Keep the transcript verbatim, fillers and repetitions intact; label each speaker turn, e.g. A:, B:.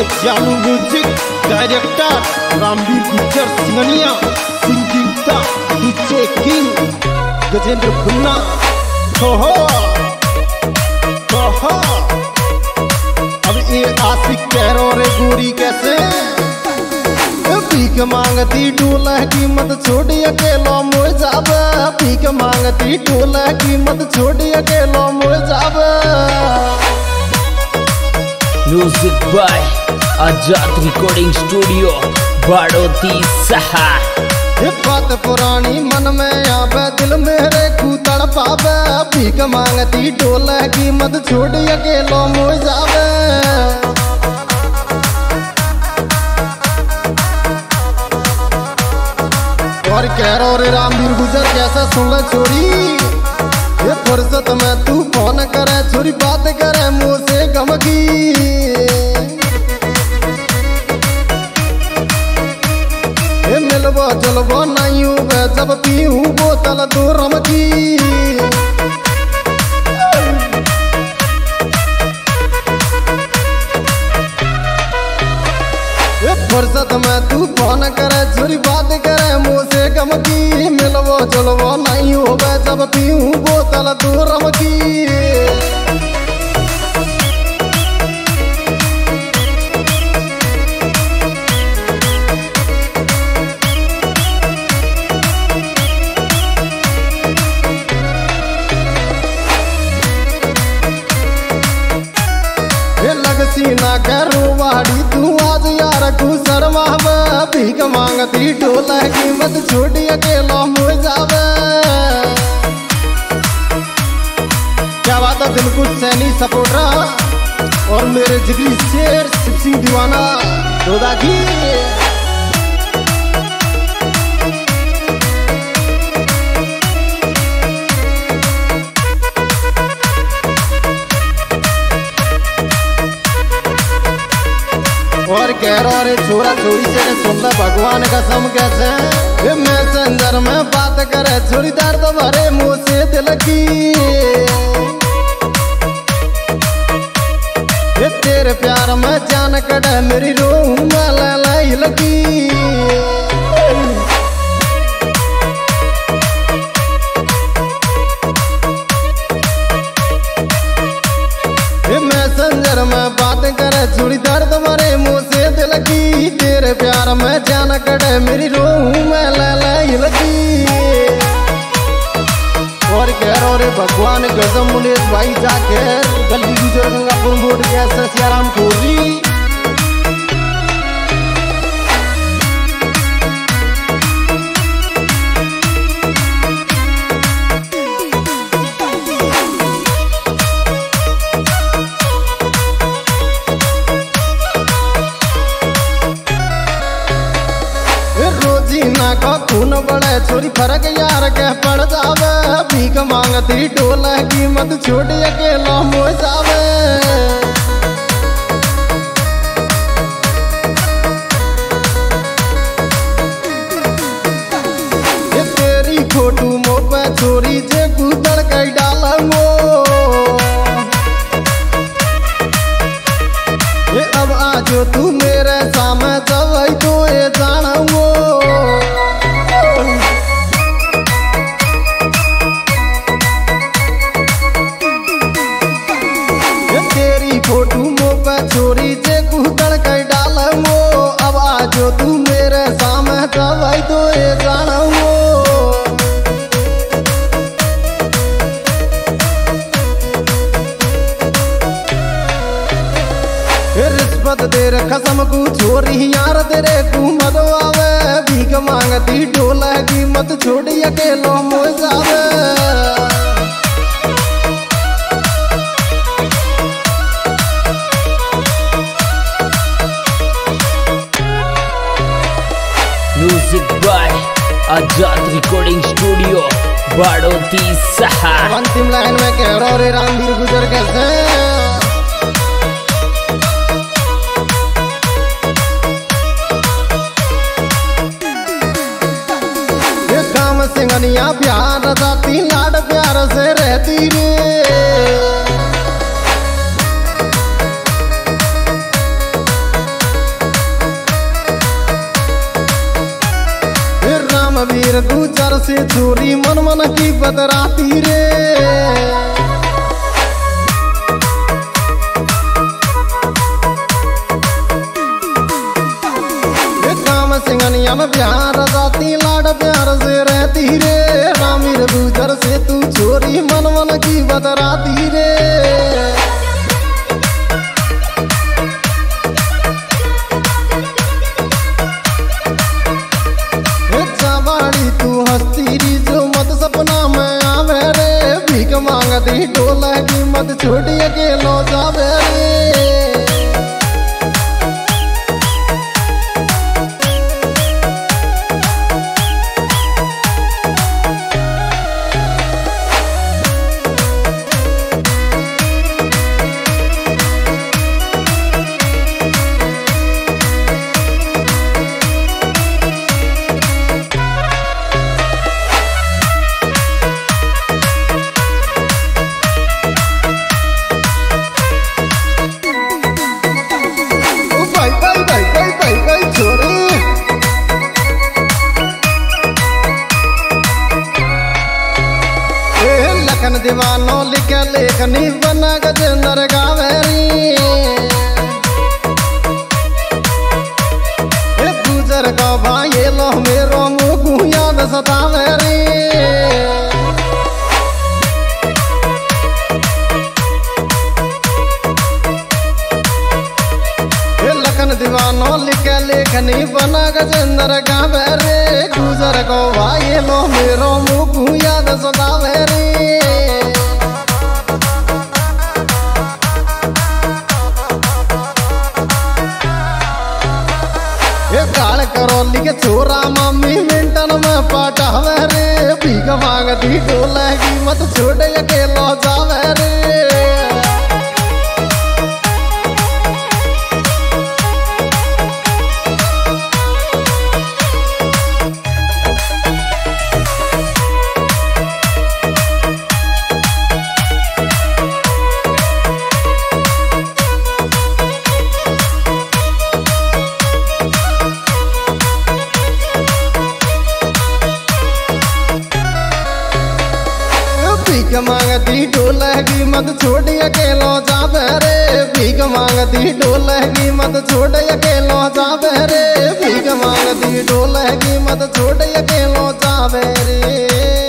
A: जानू music director Ramveer Gujjar Singhania singing DJ king Gajendra Khanna हो हो हो अब ये आशिक कह रो रे गोरी कैसे भीख मांगती टोला कीमत छोड़ी अकेलो मोए जावे भीख मांगती टोला कीमत छोड़ी अकेलो मोए जावे।
B: Music by Azad recording studio Badoti सहा।
A: ये बात पुरानी मन में आवे दिल मेरे खूतड़ पावे भीख मांगती टोला कीमत छोड़ी अकेलो मोए जावे। और कह रो रे रामवीर गुज्जर कैसे सुन ले छोरी ये फुर्सत में तू फोन करे छोरी बात करे मुँह से गम की ये मिलबो जलबो नहीं हुए जब पीऊँ बोतल दो रम की फुर्सत में तू फोन करे छोरी बात करे मुँह से गम की मिलबो चलबो नहीं होवे जब पीऊँ बोतल दो रम की। सीना करो वाड़ी तू आज यार तू शर्मा भीख मांगती टोला कीमत छोड़ी अकेला मुझ जावे। क्या बात है दिल कुछ सैनी सपोर्टर और मेरे जिगरी शेर शिव सिंह दीवाना दोदा की और कह रहा रे छोरा छोरी से सुन ले भगवान कसम कैसे मैसेंजर में बात करे छोरी दर्द भरे मुँह से दिल की ये तेरे प्यार में जान कड़े मेरी रूह में लाई लगी। मैसेंजर में बात करे छोड़ी दर्द भरे मुँह से दिल की तेरे प्यार में जान कड़े मेरी रूह में लाई लगी। और कह रो रे भगवान कसम मुनीश भाई जाके गली गुजर गंगापुर मोड़ कैसे सियाराम खोरी का खून बड़े छोरी फर्क यार के पड़ जावे भीख मांगती टोला कीमत छोड़ी अकेला हो जावे। ये तेरी फोटू मुँह पे छोरी जे कूदड़ के डालूंगो ये अब आज तू मेरे सामने जब तो ये जानूंगो फोटू मुँह पे छोरी जे कूदड़ के डालूंगो अब आज तू मेरे सामने तब तो ये जानूंगो। रिश्वत दे कसम को छोरी यार तेरे को मत आवे भीख मांगती टोला कीमत छोड़ी अकेलो मोह जावे।
B: Music by Azad recording studio Badoti सहा।
A: अंतिम लाइन में कह रहा रे रामवीर गुज्जर कैसे ये काम सिंघनिया प्यार जाती लाड प्यार से रहती रे बदराती रे। काम सिंगनिया में प्यार जाती लाड प्यार से रहती रे। रामीर गुजर से तू चोरी मन मन की बदराती रे। जवाड़ी तू हस्ती री जो मत सपना में आवे रे। भीख मांगती डोला की मत छोड़ी अकेलो जावे रे। दीवानो लिखे लेखनी बना गजेंद्र गावेरी। गुजर का भाई लो मेरो मुँह याद सतावेरी। लखन दीवानो लिखे लेखनी बना गजेंद्र गावेरी। गुजर को भाई लो मेरो मुँह याद सतावेरी। काल करौली के छोरा मम्मी मिंटन में पटावे रे। भीख मांगती डोले की मत छोड़े अकेलो जावे रे। भीख मांगती डोलेगी मत छोड़ अकेलो जावे रे। भीख मांगती डोलेगी मत छोड़ अकेलो जावे रे। भीख मांगती डोलेगी मत छोड़ अकेलो जावे रे।